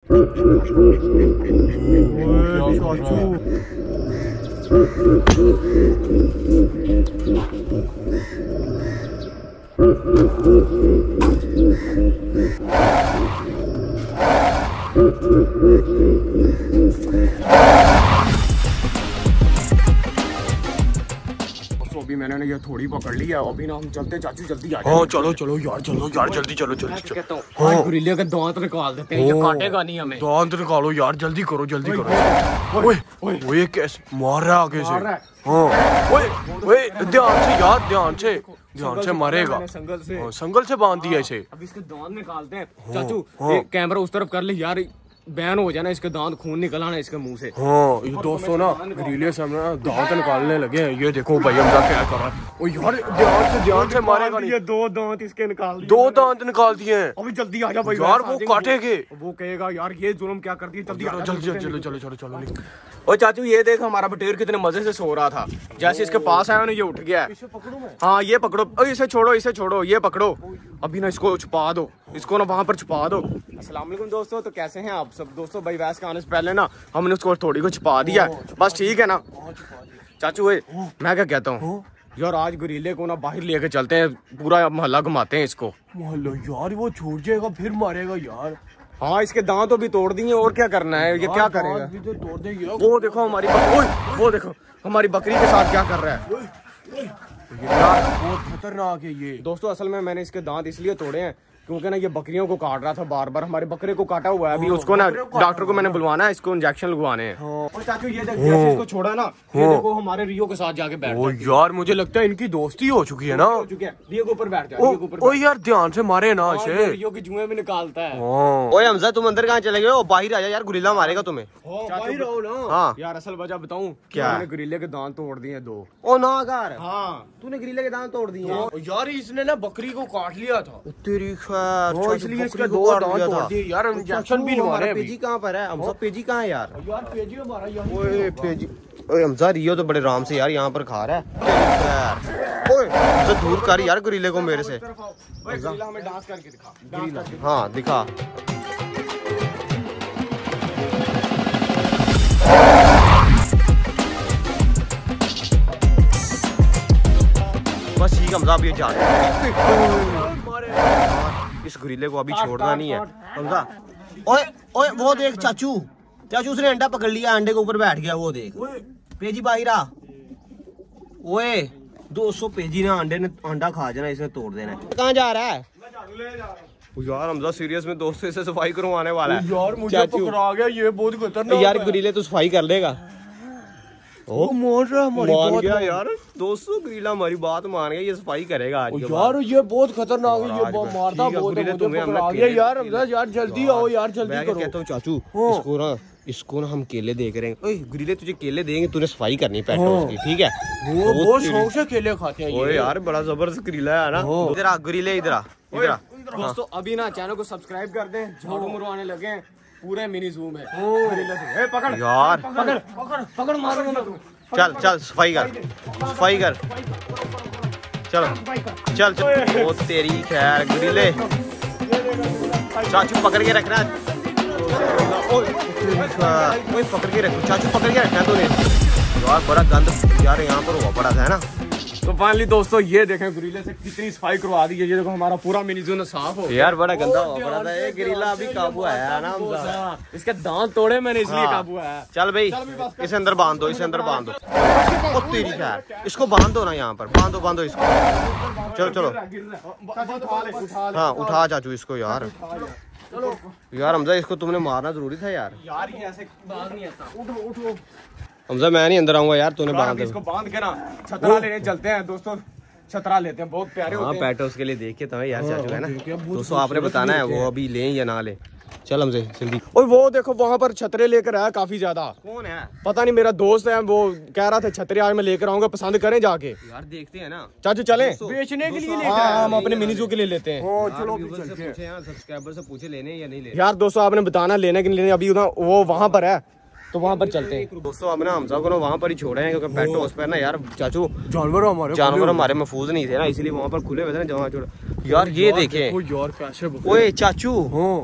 अभी मैंने ना ये थोड़ी पकड़ ली है, अभी ना हम चलते चाचू जल्दी आ। हाँ चलो चलो यार, चलो यार जल्दी चलो जल्दी चलो। कहता हूँ गुरिल्ले का दांत निकाल देते हैं, ये काटेगा नहीं हमें। दांत निकालो यार, जल्दी करो जल्दी करो। ओए कैसे मार रहा है आगे से? हाँ ओए ध्यान से यार, ध्यान से मारेगा। संगल से बांध दिया इसे। अब इसके दांत निकालते हैं चाचू। कैमरा उस तरफ कर ले यार, बयान हो जाना इसके दांत, खून निकल आना इसके मुंह से। हाँ ये दोस्तों ना गुरिल्ले से ना दांत निकालने लगे हैं। ये देखो भाई हमजा क्या कर रहा है। ओ यार ध्यान से मारेगा नहीं। ये 2 दांत इसके निकाल दिए। 2 दांत निकाल दिए हैं। अभी जल्दी आ जा भाई यार, वो काटेंगे। वो कहेगा यार ये जुल्म क्या कर दिया, जल्दी चलो। ओ चाचू ये देख हमारा बटेर कितने मजे से सो रहा था, जैसे इसके पास आया ना ये उठ गया है। हाँ ये पकड़ो, इसे छोड़ो, ये पकड़ो। अभी ना इसको छुपा दो, इसको ना वहां पर छुपा दो। अस्सलाम वालेकुम दोस्तों, तो कैसे हैं आप सब दोस्तों? भाई वैस के आने से पहले ना हमने उसको थोड़ी को छुपा दिया, बस ठीक है ना चाचू? मैं क्या कहता हूँ यार, आज गुरिल्ले को ना बाहर लेके चलते हैं, पूरा मोहल्ला घुमाते हैं इसको। मोहल्ला यार, वो छूट जाएगा फिर मारेगा यार। हाँ इसके दांत तो भी तोड़ दिए, और क्या करना है? ये क्या करेगा? तो तोड़ देंगे। वो देखो हमारी बकरी के साथ क्या कर रहा है यार, बहुत खतरनाक है ये। दोस्तों असल में मैंने इसके दांत इसलिए तोड़े हैं क्योंकि ना ये बकरियों को काट रहा था बार बार। हमारे बकरे को काटा हुआ है, अभी उसको ना डॉक्टर को मैंने बुलवाना है, इसको इंजेक्शन लगवाने हैं। और चाचू ये जैसे इसको छोड़ा ना, ये देखो हमारे रियो के साथ जाके बैठ। ओ यार मुझे लगता है इनकी दोस्ती हो चुकी है ना। रियो के ऊपर बैठ जा। ओ यार ध्यान से मारे ना इसे, रियो की जुएं भी निकालता है। ओए हमजा तुम अंदर कहाँ चले गए हो? बाहर आ जा यार, गुरिल्ला मारेगा तुम्हें। बाहर आओ ना। हाँ यार असल वजह बताऊं क्या? मैंने गुरिल्ले के दांत तोड़ दिए 2। ओ नागार, हाँ तूने गुरिल्ले के दांत तोड़ दिए? यार इसने ना बकरी को काट लिया था। तेरी खैर, इसलिए इसके 2 दांत तोड़ दिए यार। इंजेक्शन भी लगा रहे हैं। पेजी कहाँ पर है? हमजा पेजी कहाँ है यार? यार पेजी हमारा यहाँ। ओए पेजी, ओए हमजा रियो तो बड़े आराम से यार यहाँ पर खा रहा है। तेरी खैर, ओए हमजा दूर कर यार गुरिल्ले को मेरे से। हमें डांस करके दिखा। हाँ दिखा। बस ठीक हमजा, अभी जा इस गुरिल्ले को अभी छोड़ना नहीं है हमजा। ओए ओए वो देख चाचू उसने अंडा पकड़ लिया, अंडे के ऊपर बैठ गया। वो देख पेजी बाहिरा। ओए 200 पेजी ने अंडा खा जाना, इसने तोड़ देना। कहाँ जा रहा है यार? हमजा सीरियस में दोस्तों इसे सफाई करवाने वाला है यार। मुझे पकड़ा गया, ये बहुत खतरनाक यार। गुरिल्ले तो सफाई कर लेगा। ओ मान रहा है, मान गया यार। 200 गुरिल्ला हमारी बात मान गया, ये सफाई करेगा आज यार। ये बहुत खतरनाक है, ये मारता बहुत है। मुझे पकड़ा गया यार। हमजा यार जल्दी आओ यार, जल्दी करो। कहता हूँ चाचू इसको ना हम केले दे करेंगे। ओए गुरिल्ले तुझे केले देंगे, तूने सफाई करनी पेट उसकी, ठीक है? वो बहुत शौक से केले खाते हैं। ओए यार बड़ा जबरदस्त गुरिल्ला है ना। इधर आ गुरिल्ले, इधर आ। दोस्तों अभी ना चैनल को सब्सक्राइब कर दें, झाड़ू मरवाने लगे हैं पूरे मिनी जू में। पकड़ यार, पकड़ मारो ना तू। चल सफाई कर चल। ओ तेरी खैर गुरिल्ले, चाचू पकड़ के रखना। पकड़ के रखो चाचू, पकड़ के रखना तूने यार। बड़ा गंद यार यहाँ पर हुआ पड़ा था, है ना? तो फाइनली दोस्तों ये देखें गुरिल्ले से कितनी सफाई करवा दी है। ये देखो हमारा पूरा मिनी जू साफ हो यार। बड़ा गंदा हुआ पड़ा था ये गुरिल्ला, अभी काबू आया है ना। इसके दांत तोड़े मैंने, इसलिए काबू आया। चल भाई इसे अंदर बांध दो, इसे अंदर बांध दो। ओ तेरी खैर, इसको बांध दो ना यहाँ पर, बांधो इसको। चलो हाँ उठा चाचू इसको यार। यार हमजा इसको तुमने मारना जरूरी था यार। ये ऐसे बांध नहीं आता। उठो हमजा मैं नहीं अंदर आऊंगा यार, तूने बांध इसको बांध के ना छतरा लेने चलते हैं दोस्तों। छतरा लेते हैं, बहुत प्यारे होते हैं। पेटो उसके लिए देखे तो यार चाचू, है ना? दोस्तों आपने बताना है वो अभी लें या ना लें। चल हमसे जल्दी। और वो देखो वहाँ पर छतरे लेकर आया काफी ज्यादा। कौन है? पता नहीं, मेरा दोस्त है, वो कह रहा था छतरे आज मैं लेकर आऊंगा, पसंद करें जाके। यार देखते हैं ना चाचू चले बेचने के लिए। हाँ हम अपने मिनी जू के लिए लेते हैं। चलो सब्सक्राइबर से पूछे लेने या नहीं लेने। यार दोस्तों आपने बताना लेने के लिए, अभी वो वहाँ पर है तो वहाँ पर चलते हैं। दोस्तों अब ना हमजा को ना वहाँ पर ही छोड़े हैं, क्योंकि पेटो हाउस पर ना यार चाचू जानवर हमारे महफूज नहीं थे ना, इसीलिए वहाँ पर खुले हुए थे ना जहाँ छोड़। यार ये देखे यार कैसे। ओए चाचू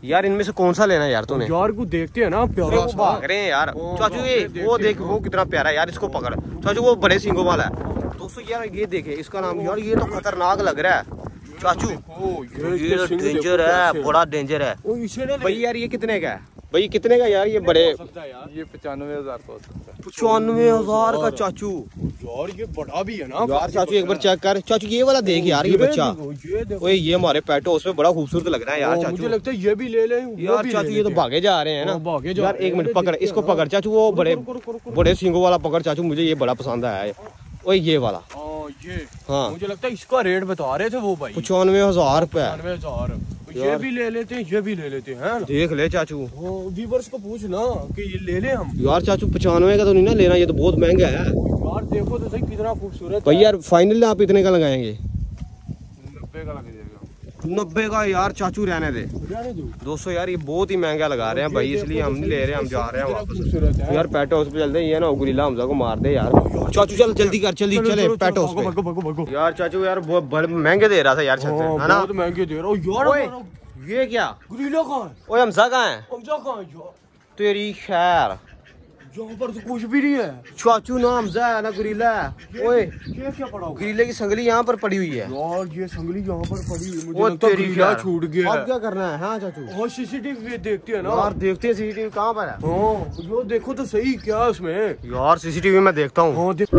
यार इनमें से कौन सा लेना है यार तूने? यार को देखते हैं ना प्यारा वो भाग रहे हैं यार। चाचू ये वो देख वो कितना प्यारा है यार, इसको पकड़ चाचू, वो बड़े सींगों वाला है। दोस्तों यार ये देखे इसका नाम, यार ये तो खतरनाक लग रहा है चाचू, ये तो डेंजर है, बड़ा डेंजर है भाई। यार ये कितने का है भाई, कितने का यार ये बड़े? ये 95,000 का हो सकता है। 95,000 का चाचू। यार ये बड़ा भी है ना यार चाचू एक बार चेक कर चाचू, ये वाला देख यार, ये बच्चा ओए ये हमारे पेट हाउस में बड़ा खूबसूरत लग रहा है यार चाचू। मुझे लगता है ये भी ले ले यार चाचू, ये तो भागे जा रहे हैं ना। भागे जा यार एक मिनट पकड़, इसको पकड़ चाचू, वो बड़े सींगों वाला पकड़ चाचू, मुझे ये बड़ा पसंद आया है। ओए ये वाला ये हाँ, मुझे लगता है इसका रेट बता रहे थे वो भाई 95,000 रुपए। 95,000। ये भी ले लेते हैं, ये भी ले लेते हैं। देख ले चाचू, व्यूअर्स को पूछ ना कि ये ले ले हम। यार चाचू 95 का तो नहीं ना लेना, ये तो बहुत महंगा है यार। देखो तो सही कितना खूबसूरत भाई। यार फाइनली आप इतने का लगाएंगे? 90 का लग जाएगा। 90 का यार चाचू रहने दे। दोस्तों यार ये बहुत ही महंगा लगा रहे हैं भाई, इसलिए हम नहीं ले रहे, हम जा रहे हैं वापस। यार पेट हाउस पे चलते हैं, ये ना गुरीला हमजा को मार दे यार। चाचू चल जल्दी कर, जल्दी चले पेट हाउस पे। यार चाचू यार बहुत बड़े महंगे दे रहा था यार, छत है ना? बहुत महंगे दे रहा हूँ यार। ये क्या गुरीला कहाँ है? ओए हमजा कहाँ है? हमजा कहाँ है यार? तेरी खैर, यहाँ पर तो कुछ भी नहीं है चाचू, ना हमजा है ना गुरीला है। ओए क्या पड़ा हुआ? गुरीले की संगली यहाँ पर पड़ी हुई है यार ये संगली यहाँ पर पड़ी है, वो मुझे लगता है तेरी गुरीला यार। छूट गया अब है। क्या करना है? हाँ चाचू, हाँ सीसीटीवी देखते हैं ना यार देखते हैं सीसीटीवी कहाँ पर है। हाँ यो देखो तो सही क्या है उसमें। यार सीसीटीवी में देखता हूँ। हाँ देख।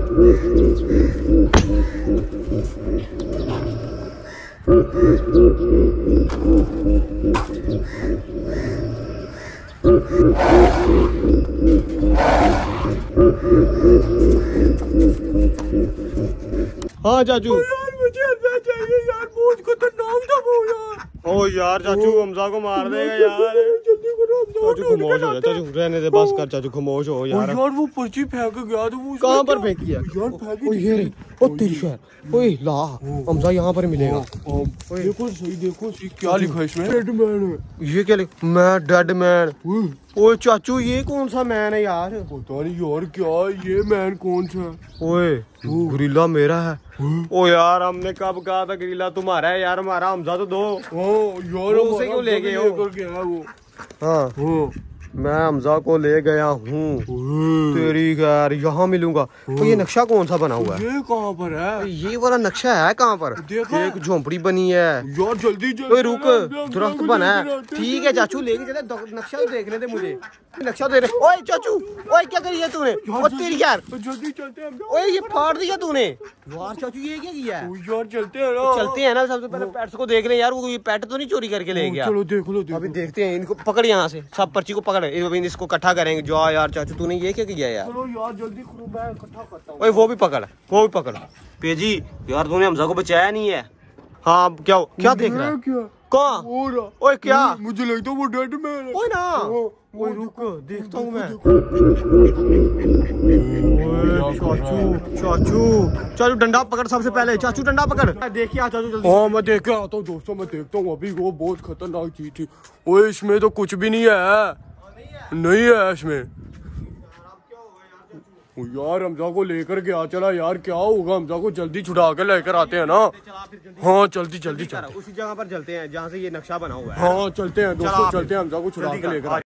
हाँ चाचू। यार मुझे अंदर चाहिए यार, बहुत खतरनाक था वो यार। ओ यार चाचू हमजा को मार देगा यार। जल्दी करो चाचू खामोश हो जा चाचू, रहने दे, बस कर चाचू, खामोश हो यार। यार वो पर्ची फेंक गया तो वो कहाँ पर फेंकी है? यार फेंकी ओ ये रे, ओ तेरी शहर, ओए ला हमजा यहाँ पर मिलेगा। देखो सही, देखो सही क्या लिखा है इसमें? डेड मैन है। ये क्या लिखा? मैं डेड मैन। ओए चाचू ये कौन सा मैन है यार? पता नहीं यार क्या ये मैन कौन सा है? ओए गुरीला मेरा है। ओ यार हमने कब कहा था गुरीला तुम्हारा है यार, हमारा हमजा तो दो। यार उसे क्यों ले गए हो? वो हाँ मैं हमजा को ले गया हूँ। तेरी यार यहाँ मिलूंगा। तो ये नक्शा कौन सा बना हुआ है? ये कहाँ पर है? ये वाला नक्शा है कहाँ पर? देखो। एक झोंपड़ी बनी है यार जल्दी जल्दी। ओए रुक, दरख्त बना है। ठीक है चाचू लेके चले, नक्शा तो देखने दे मुझे, नक्शा दे रहे। ओए चाचू, ओए क्या करी है तूने? ओ तेरी यार, जल्दी चलते हैं। ओए ये फाड़ दिया तूने यार। चाचू ये क्या किया है? यार चलते हैं ना। चलते हैं ना, सबसे पहले पेट्स को देख ले यार, वो ये पेट तो नहीं चोरी करके ले गया। चलो देख लो अभी देखते हैं, इनको पकड़ यहाँ से, सब पर्ची को पकड़, इसको इकट्ठा करेंगे। जो यार चाचू तूने ये क्या किया यार? चलो यार जल्दी करो, मैं इकट्ठा करता हूँ। ओए वो भी पकड़, वो भी पकड़। पेजी यार तूने हमजा को बचाया नहीं है। हाँ क्या क्या देख रहा है? क्या कहाँ? ओए क्या? मुझे लगता है वो डेड मैन है। ओए ना, ओए रुक देखता हूँ मैं। चाचू चाचू चाचू डंडा पकड़ सबसे पहले, चाचू डंडा पकड़। देखिए चाचू जल्दी। हाँ मैं देख के आता हूँ दोस्तों, मैं देखता हूँ। अभी वो बहुत खतरनाक चीज थी। ओए इसमें तो कुछ भी नहीं है, नहीं है इसमें। यार हमजा को लेकर गया चला यार, क्या होगा? हमजा को जल्दी छुड़ा के लेकर आते हैं ना। हाँ जल्दी जल्दी चल, उसी जगह पर चलते हैं जहाँ से ये नक्शा बना हुआ है। हाँ चलते हैं दोस्तों, चलते हैं, हमजा को छुड़ा के लेकर।